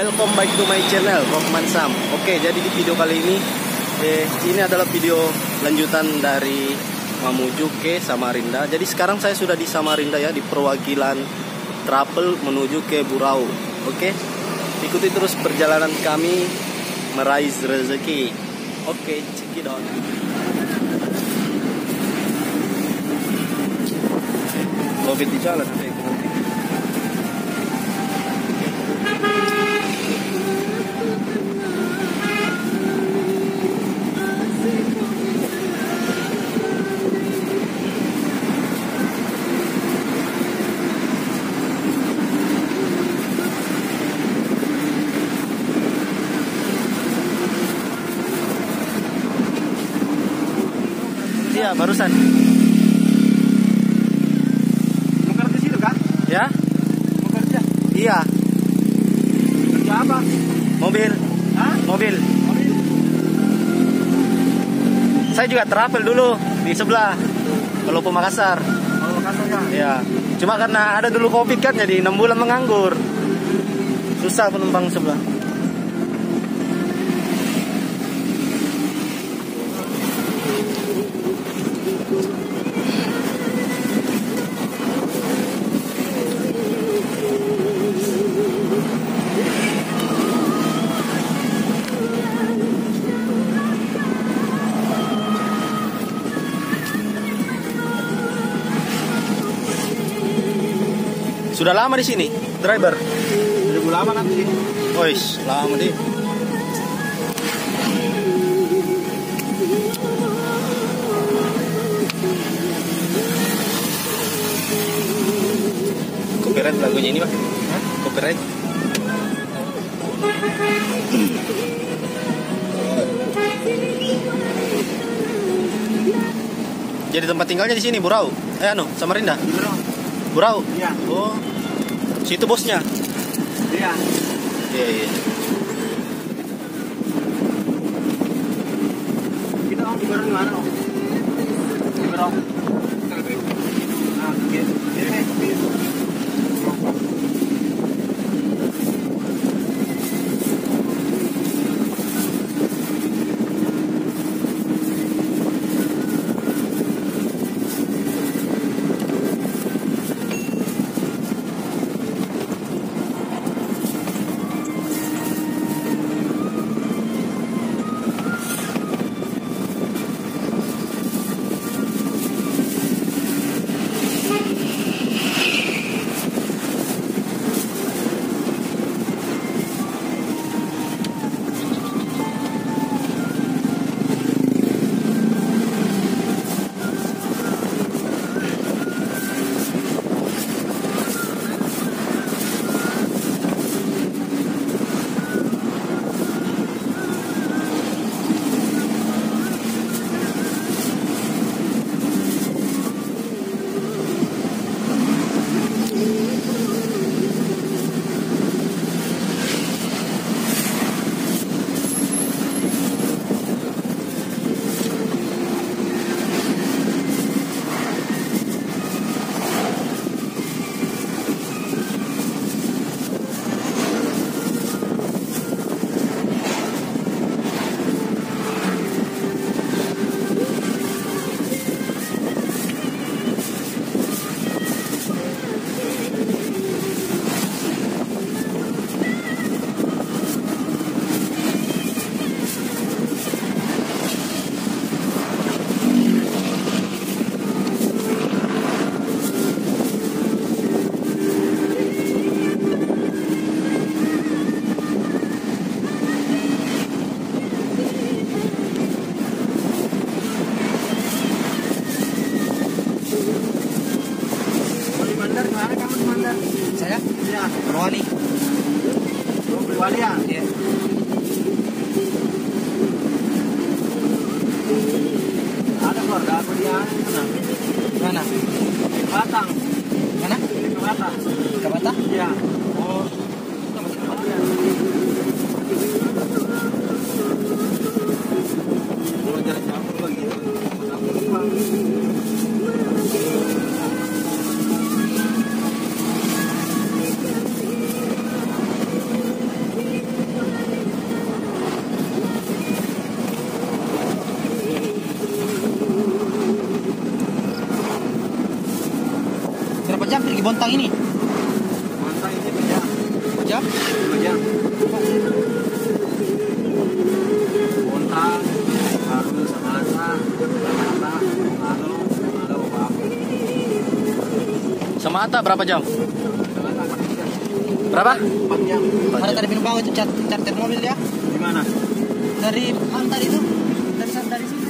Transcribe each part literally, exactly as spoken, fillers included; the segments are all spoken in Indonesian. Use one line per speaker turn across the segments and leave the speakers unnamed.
welcome back to my channel Rockman Sam. Oke, jadi di video kali ini eh, ini adalah video lanjutan dari Mamuju ke Samarinda. Jadi sekarang saya sudah di Samarinda ya, di perwakilan travel menuju ke Burau. Oke, ikuti terus perjalanan kami meraih rezeki. Oke, check it out. Lobet di jalan nanti. Iya, barusan.
Mau kerja situ kan?
Ya?
Mau kerja?
Iya.
Kerja apa?
Mobil.
Hah?
Mobil.
Mobil.
Saya juga travel dulu di sebelah. Kalau ke Makassar.
Oh, Makassar ya?
Iya. Cuma karena ada dulu Covid kan, jadi enam bulan menganggur. Susah penumpang sebelah. Sudah lama di sini, driver?
Udah lama nanti.
Ois, lama deh. Copyright lagunya ini, Pak? Hah? Copyright? Jadi tempat tinggalnya di sini, Burau. Eh, anu, Samarinda. Burau.
Iya.
Oh, situ bosnya.
Iya.
Iya, iya.
Kita mau di barang mana? Om? Di barang. Nah, oke. Ini. Mantang ini. Mantang ini berjam. Berjam? Berjam. Montang, baru Samata, Samata, Lalu, Lalu apa?
Samata berapa jam? Berapa?
empat jam. Ada tadi minum bawah itu cat charter mobil ya? Di mana? Dari pantai itu. Dari sana dari sini.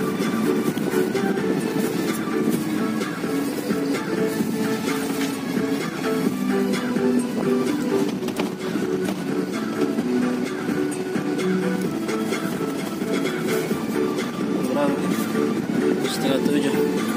Setengah tujuh.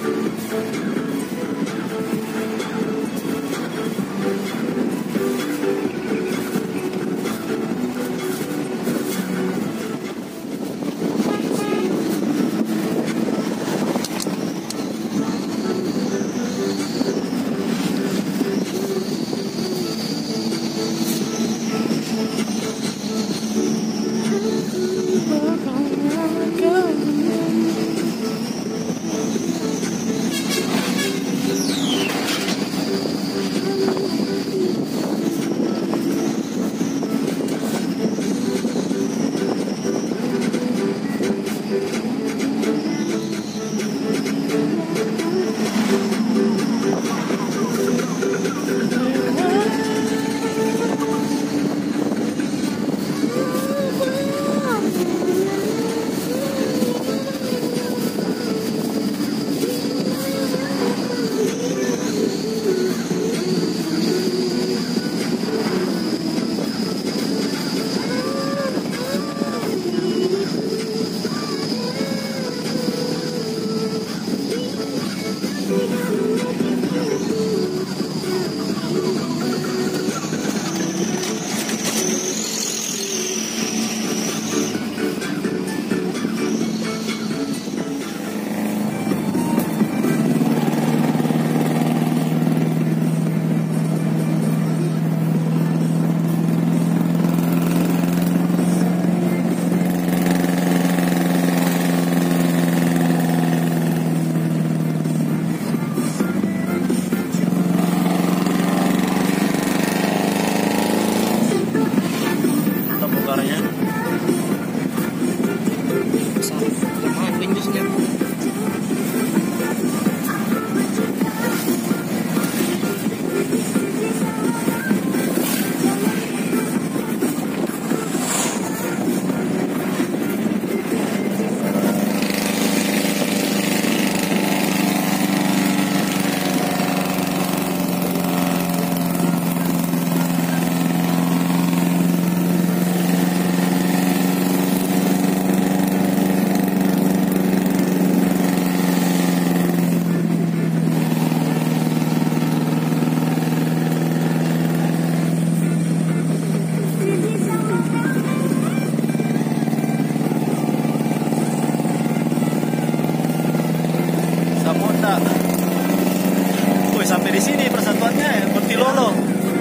Woi, sampai di sini persatuannya ya, Bertilolo.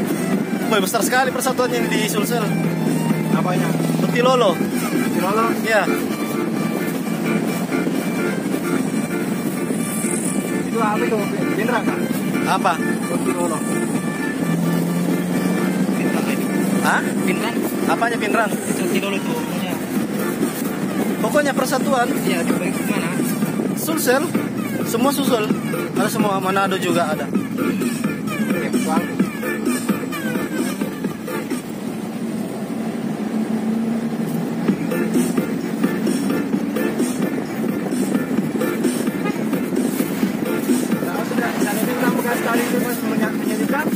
Woi, besar sekali persatuannya ini di Sulsel.
Apanya?
Bertilolo.
Bertilolo?
Iya.
Itu apa itu? Pinrang kan?
Apa?
Bertilolo. Pinrang ini.
Hah?
Pinrang?
Apanya Pinrang?
Itu Bertilolo itu. Pokoknya.
Pokoknya persatuan.
Iya, di baik mana?
Sulsel. Semua susul. Ada semua, Manado juga ada.
Ya, soal. Nah, sudah, sana ini kamu kasih tadi itu mas menyedihkan.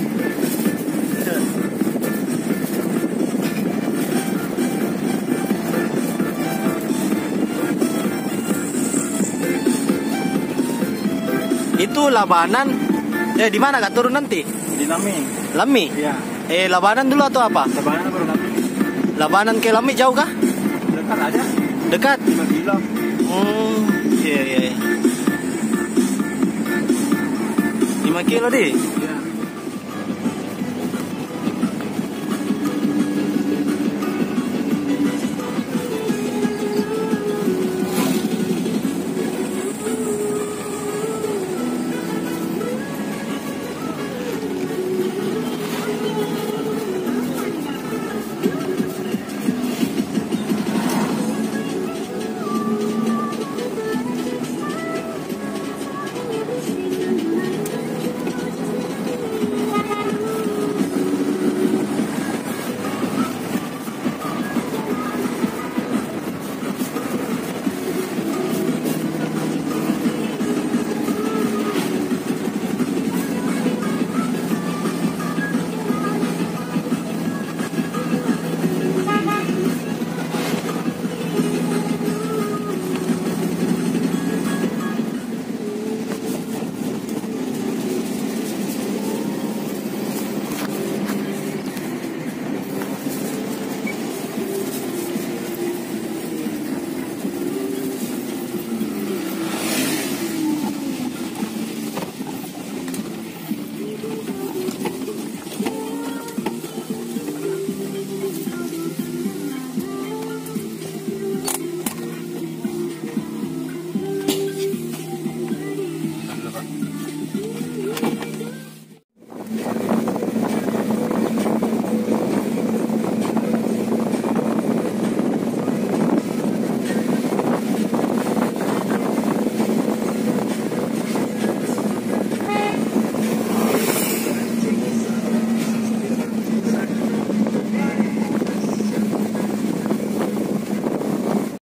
Itu Labanan. Eh, di mana Kak turun nanti?
Di Lami.
Lami?
Iya.
Eh, Labanan dulu atau apa?
Labanan baru Lami.
Labanan ke Lami jauh kah?
Dekat aja.
Dekat?
lima kilo.
Hmm, iya iya. lima kilo deh.